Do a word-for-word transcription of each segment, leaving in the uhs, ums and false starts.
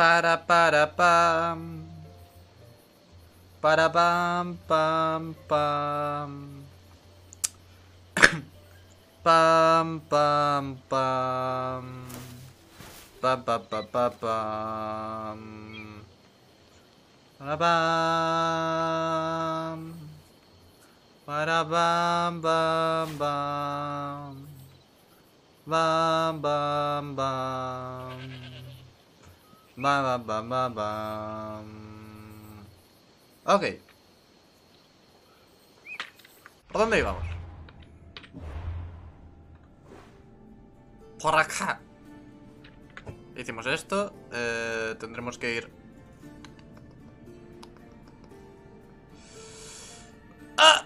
Para, para, pam. Para, pam, pam, pam. Pam, pam, pam. Pam, pam, pam, pam, pam. Para, pam. Para, pam, pam, pam. Bam, bam, bam. Bam, bam, bam, bam, bam. Ok. ¿Por dónde íbamos? Por acá. Hicimos esto. Eh, tendremos que ir. ¡Ah!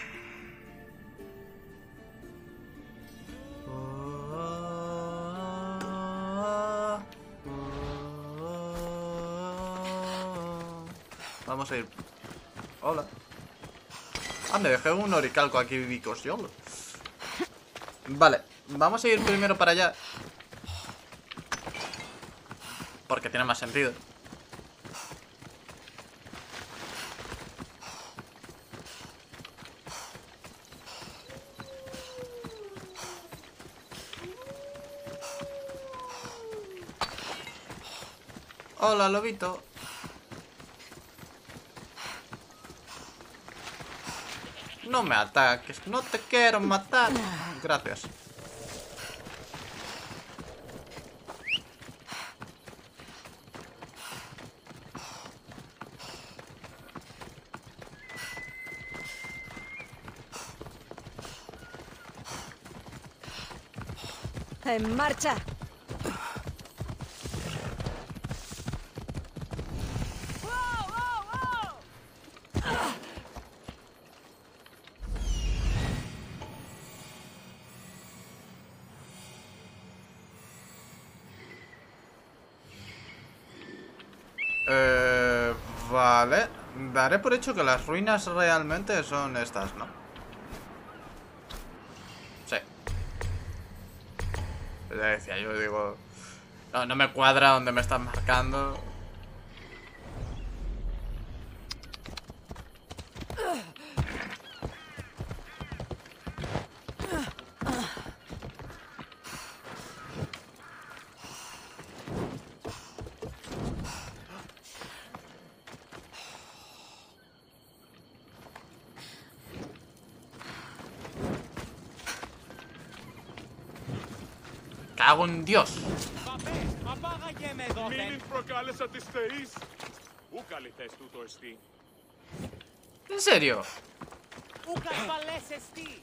Vamos a ir. Hola. Ah, me dejé un oricalco aquí, bicos yo. Vale, vamos a ir primero para allá. Porque tiene más sentido. Hola, lobito. No me ataques, no te quiero matar. Gracias. ¡En marcha! Eh, vale. Daré por hecho que las ruinas realmente son estas, ¿no? Sí. Ya decía, yo digo... No, no me cuadra donde me están marcando. Cago en Dios. Μην προκάλεσα τις θεείς. Ού καλυθές τούτο εστί. ¿En serio? Ού καλφαλές εστί.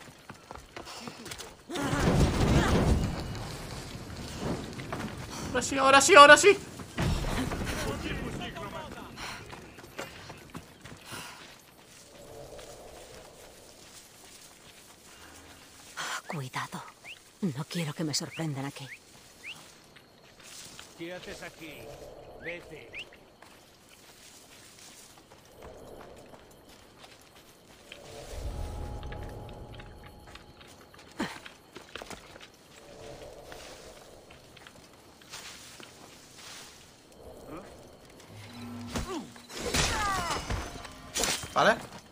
Ahora sí, ahora sí, ahora sí. Cuidado. No quiero que me sorprendan aquí. ¿Qué haces aquí? Vete. Vale.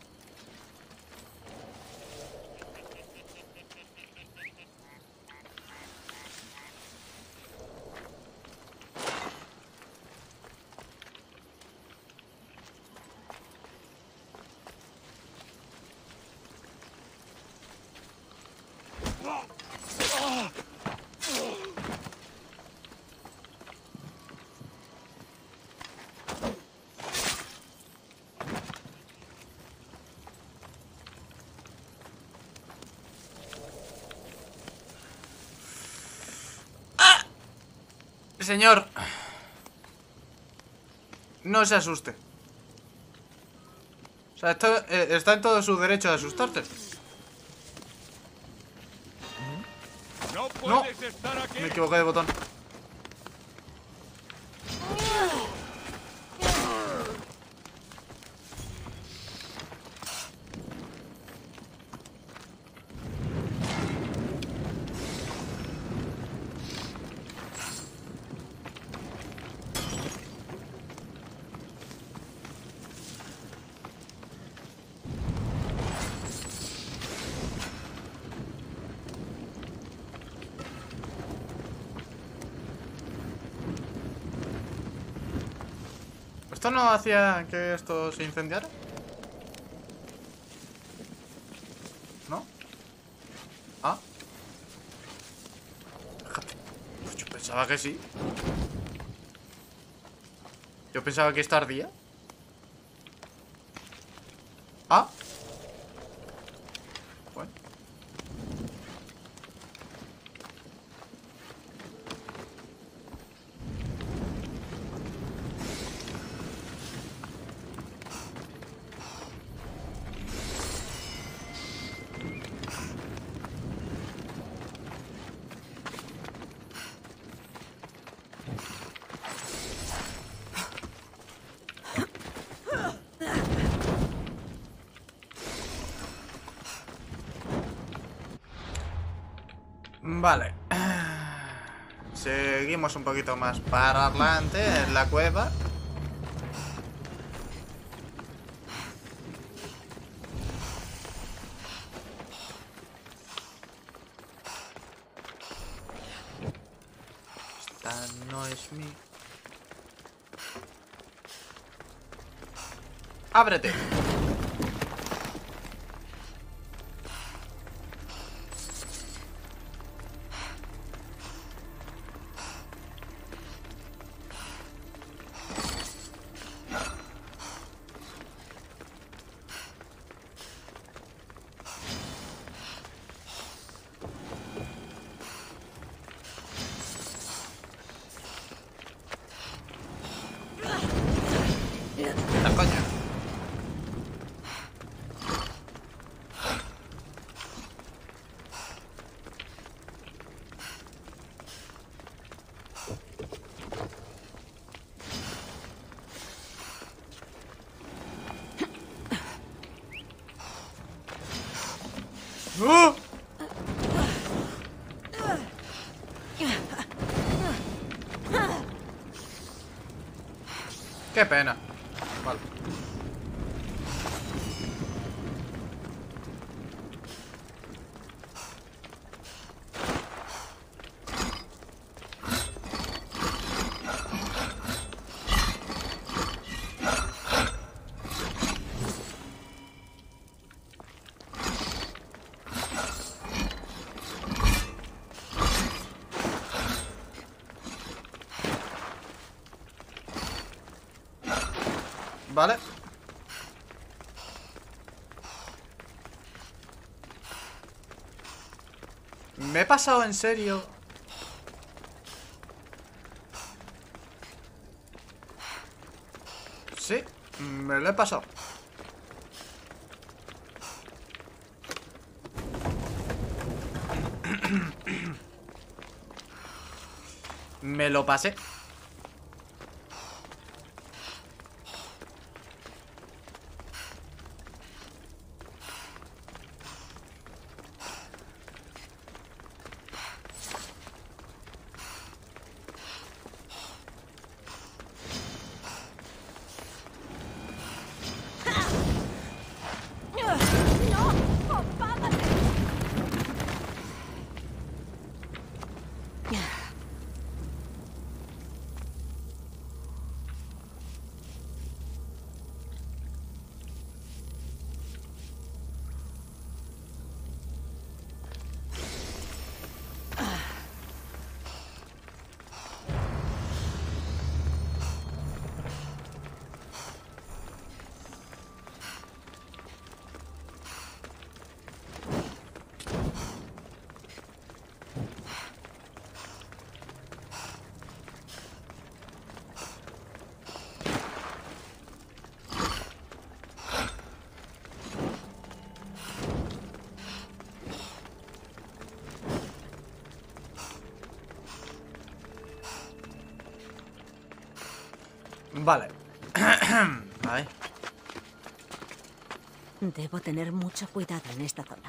Señor, no se asuste. O sea, esto, eh, está en todo su derecho de asustarte. No No, puedes estar aquí. me equivoqué de botón. ¿Esto no hacía que esto se incendiara? ¿No? Ah. Pues yo pensaba que sí. Yo pensaba que esto ardía. Ah. Bueno. Vale. Seguimos un poquito más para adelante en la cueva. Esta no es mi... ¡Ábrete! ¡La coña! ¡Oh! ¡Qué pena! Vale. Vale. Me he pasado en serio. Sí, me lo he pasado. Me lo pasé. Vale. Ay. Debo tener mucho cuidado en esta zona.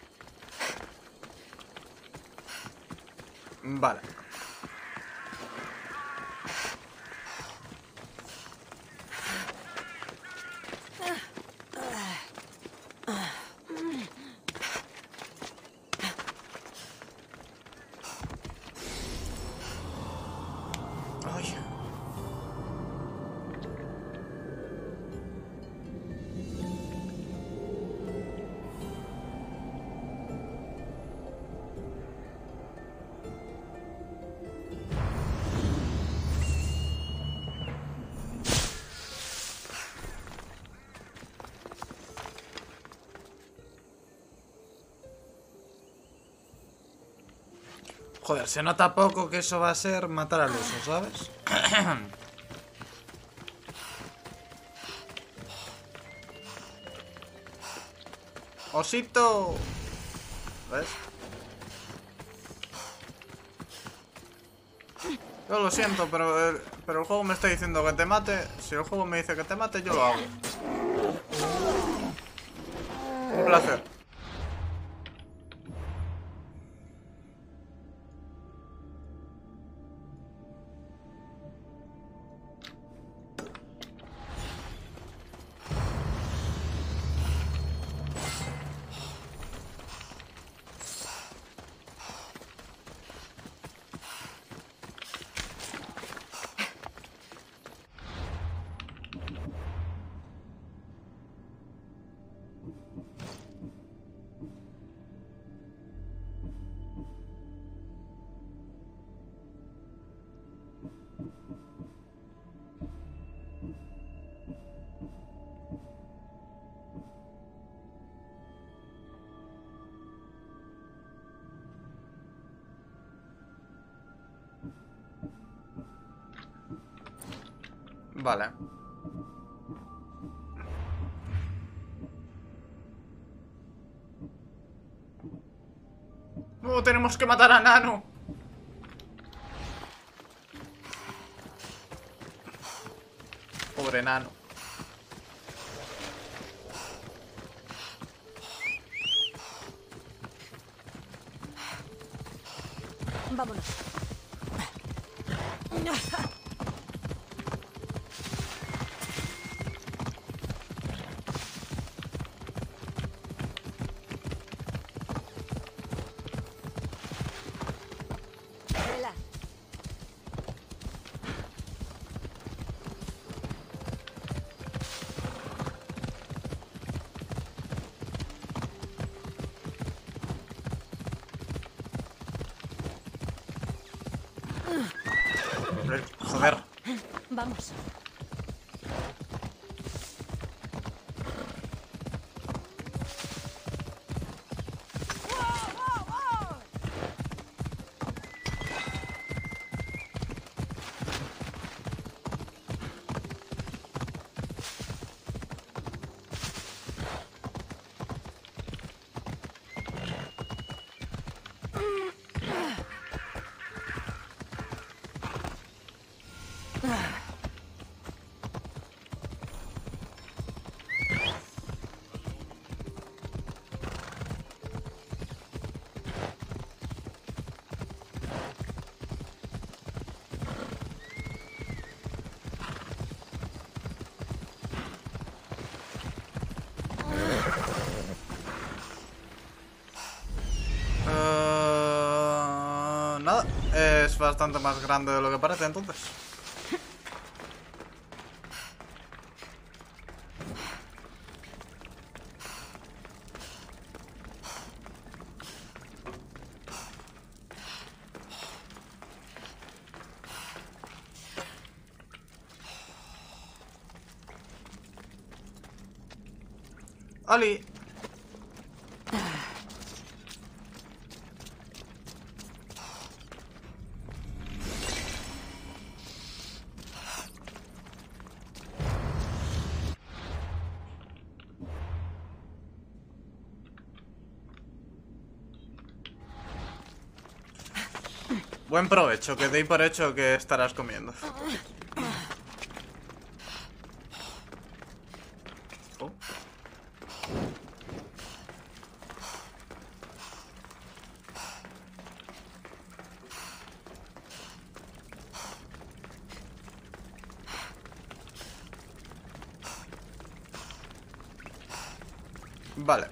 Vale. Joder, se nota poco que eso va a ser matar al oso, ¿sabes? ¡Osito! ¿Ves? Yo lo siento, pero el, pero el juego me está diciendo que te mate. Si el juego me dice que te mate, yo lo hago. Un placer. Vale. No, tenemos que matar a Nano. Pobre Nano. Vámonos. Vela. Joder. Vamos. Uh, nada, es bastante más grande de lo que parece entonces. ¡Oli! Buen provecho, que doy por hecho que estarás comiendo. Oh. Vale.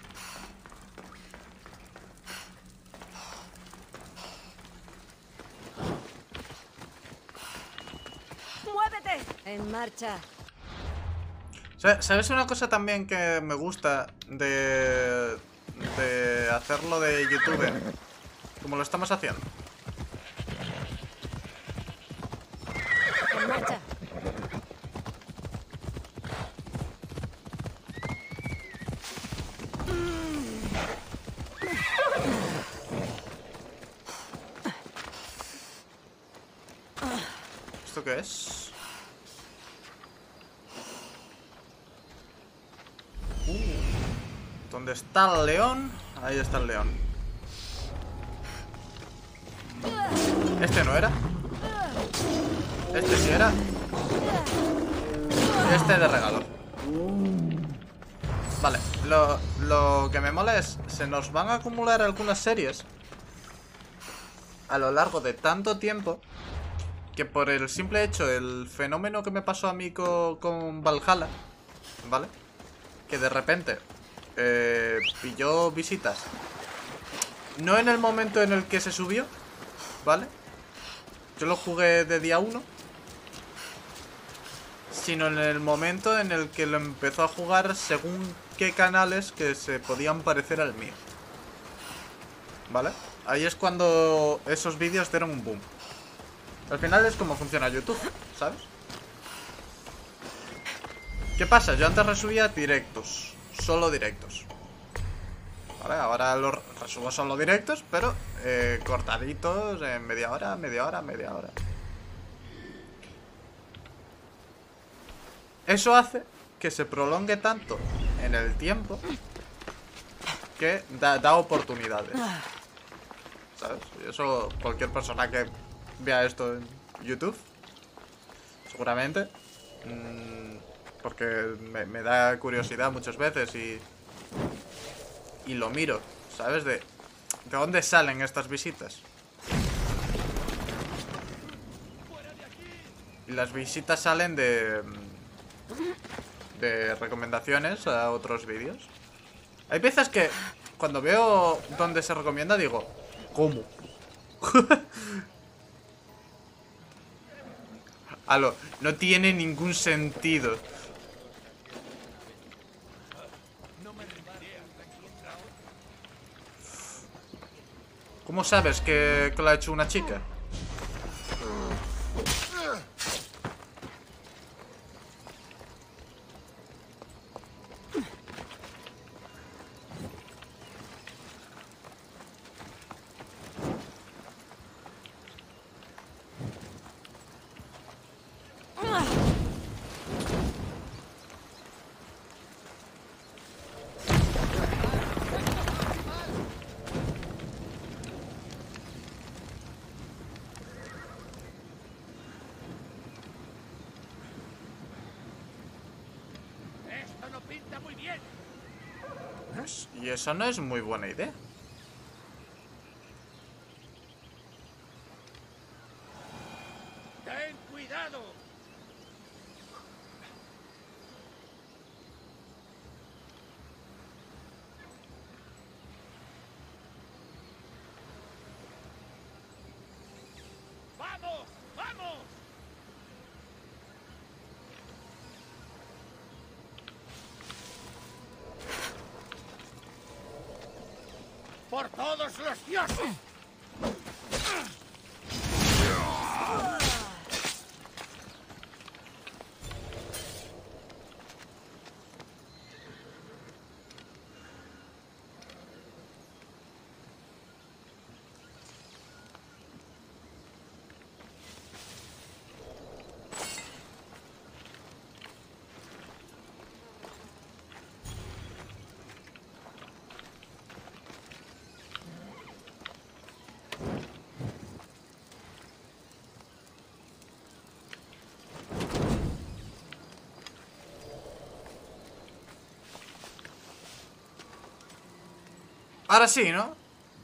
¡Muévete! En marcha. ¿Sabes una cosa también que me gusta de, de hacerlo de YouTube? Como lo estamos haciendo. En marcha. ¿Esto qué es? Uh, ¿dónde está el león? Ahí está el león. ¿Este no era? Este sí era. Este de regalo. Vale, lo, lo que me mola es, se nos van a acumular algunas series a lo largo de tanto tiempo que por el simple hecho, el fenómeno que me pasó a mí con, con Valhalla, ¿vale? Que de repente eh, pilló visitas. No en el momento en el que se subió, ¿vale? Yo lo jugué de día uno, sino en el momento en el que lo empezó a jugar según qué canales que se podían parecer al mío, ¿vale? Ahí es cuando esos vídeos dieron un boom. Al final es como funciona YouTube, ¿sabes? ¿Qué pasa? Yo antes resubía directos, solo directos, ¿vale? Ahora los resubo solo directos, pero eh, cortaditos en media hora, media hora, media hora. Eso hace que se prolongue tanto en el tiempo que da, da oportunidades, ¿sabes? Y eso cualquier persona que vea esto en YouTube, seguramente, mmm, porque me, me da curiosidad muchas veces y, y lo miro, ¿sabes? De, ¿de dónde salen estas visitas? Y las visitas salen de... de recomendaciones a otros vídeos. Hay veces que cuando veo dónde se recomienda digo, ¿cómo? Aló, no tiene ningún sentido. ¿Cómo sabes que, que lo ha hecho una chica? Y eso no es muy buena idea. ¡Ten cuidado! ¡Vamos! ¡Vamos! ¡Por todos los dioses! Ahora sí, ¿no?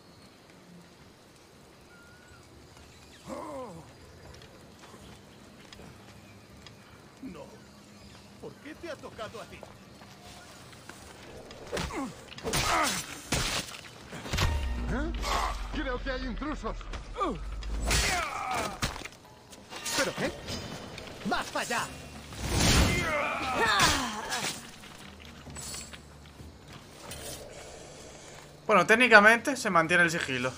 No. ¿Por qué te ha tocado a ti? Creo que hay intrusos. ¿Pero qué? ¡Más para allá! Bueno, técnicamente se mantiene el sigilo.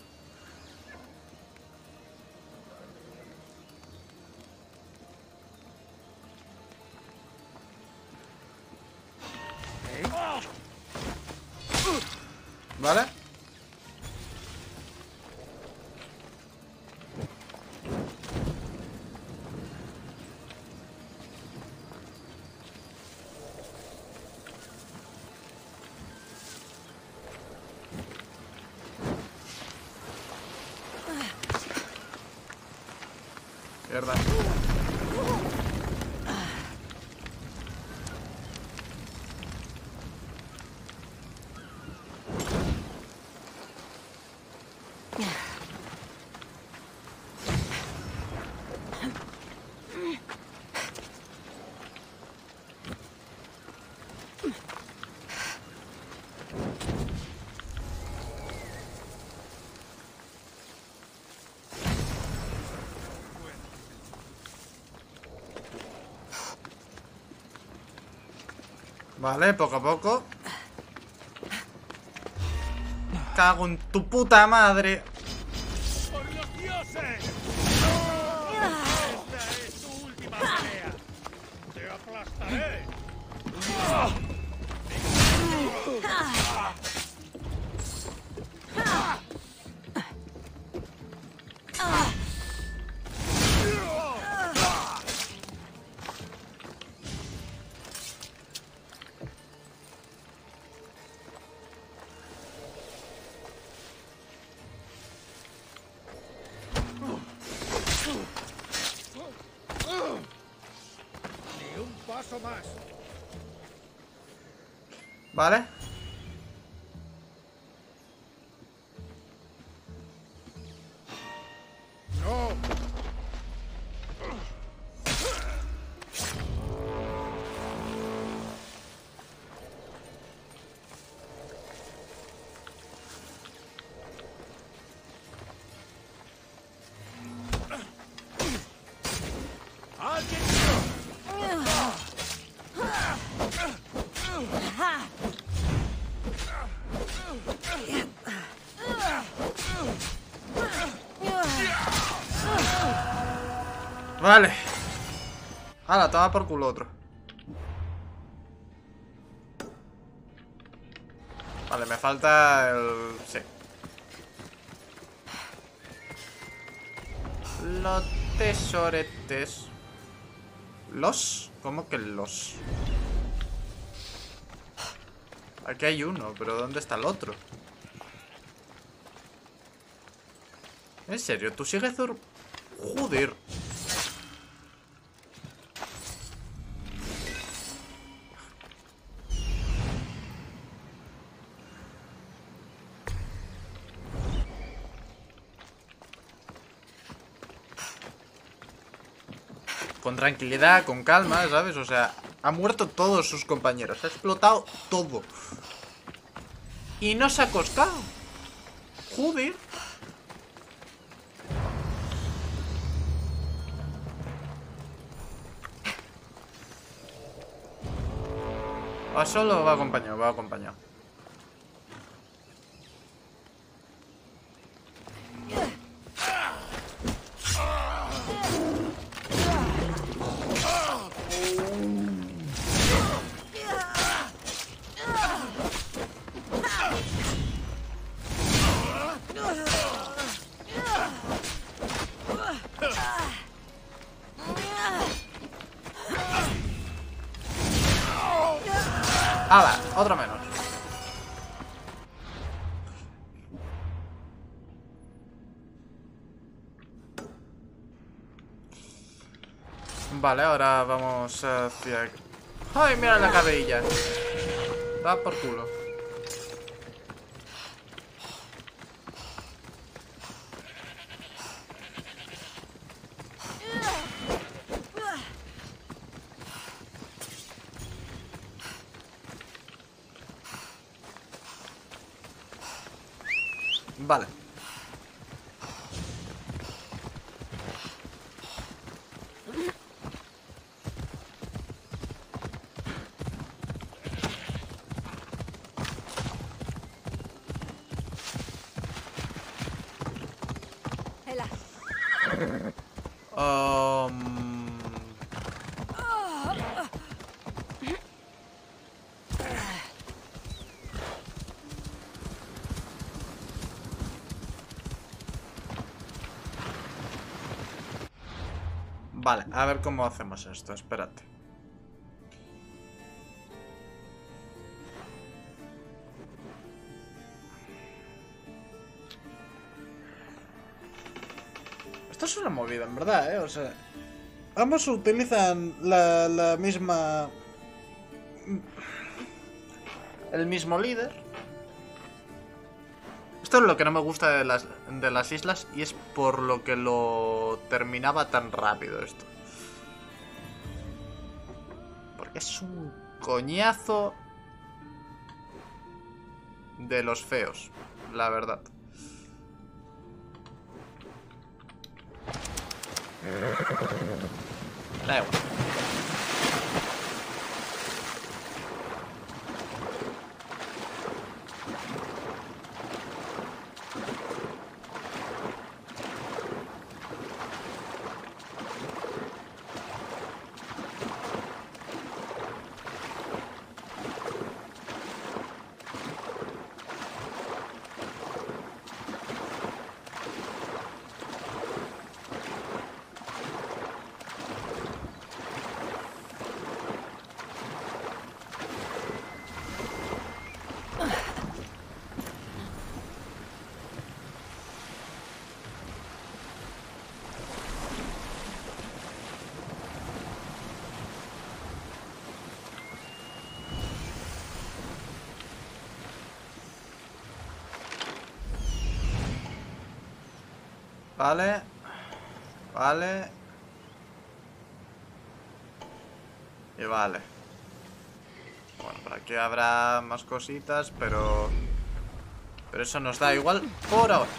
¿Vale? Mierda. Vale, poco a poco. Cago en tu puta madre. ¡Por los dioses! ¡Esta es tu última pelea! ¡Te aplastaré! Ni un paso más. Vale. ¡No! ¡Alguien! Vale. Hala, toma por culo otro. Vale, me falta el... Sí. Los tesoretes. ¿Los? ¿Cómo que los? Aquí hay uno, pero ¿dónde está el otro? ¿En serio? ¿Tú sigues dur... Joder. Con tranquilidad, con calma, ¿sabes? O sea, ha muerto todos sus compañeros. Ha explotado todo. Y no se ha costado. Joder. ¿Va solo o va acompañado? Va acompañado. ¡Hala! Otro menos. Vale, ahora vamos hacia... ¡Ay, mira la cabellilla! Da por culo. Vale. Ela. Um... Vale, a ver cómo hacemos esto. Espérate. Esto es una movida, en verdad, ¿eh? O sea, ambos utilizan la, la misma... el mismo líder. Esto es lo que no me gusta de las, de las islas y es por lo que lo terminaba tan rápido esto. Porque es un coñazo de los feos, la verdad. Da igual. Vale. Vale. Y vale. Bueno, por aquí habrá más cositas, pero... Pero eso nos da igual por ahora.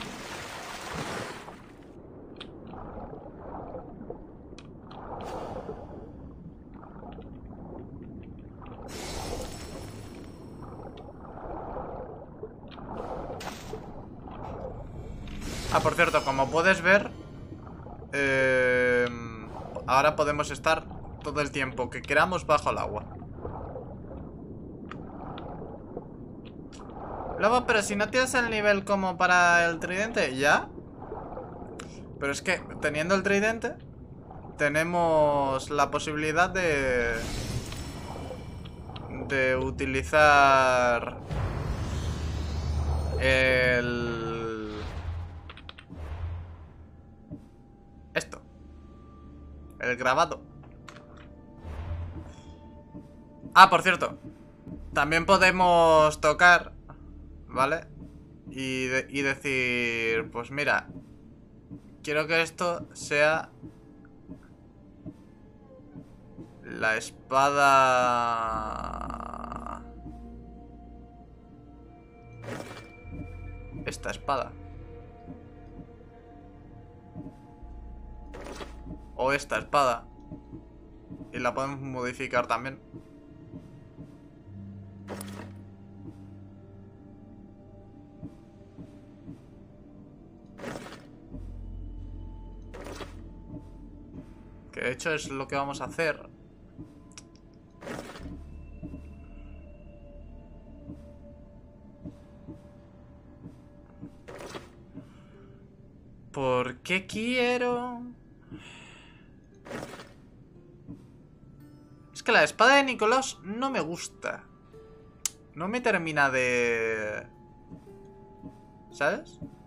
Ah, por cierto, como puedes ver, eh, ahora podemos estar todo el tiempo que queramos bajo el agua. Luego, pero si no tienes el nivel como para el tridente, ¿ya? Pero es que teniendo el tridente tenemos la posibilidad de... de utilizar el... esto. El grabado. Ah, por cierto. También podemos tocar, ¿vale? Y, de- y decir, pues mira, quiero que esto sea la espada... Esta espada. O esta espada. Y la podemos modificar también. Que de hecho es lo que vamos a hacer. ¿Por qué quiero? Es que la espada de Nikolaos no me gusta. No me termina de... ¿Sabes?